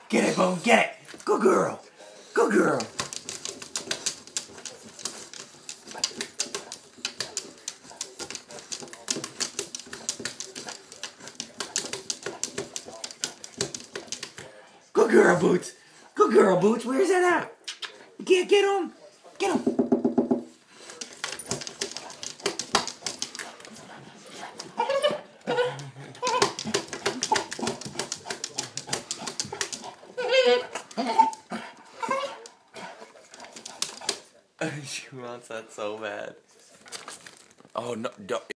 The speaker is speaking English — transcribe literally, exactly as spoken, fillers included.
Get it, Bone, get it. Good girl. Good girl. Good girl, Boots. Good girl, Boots. Where's that at? You can't get him. Get him. She wants that so bad. Oh no! Don't.